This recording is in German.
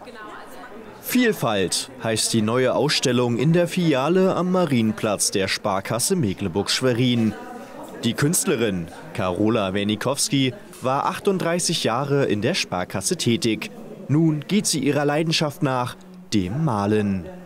Vielfalt heißt die neue Ausstellung in der Filiale am Marienplatz der Sparkasse Mecklenburg-Schwerin. Die Künstlerin Karola Wernikowski war 38 Jahre in der Sparkasse tätig. Nun geht sie ihrer Leidenschaft nach, dem Malen.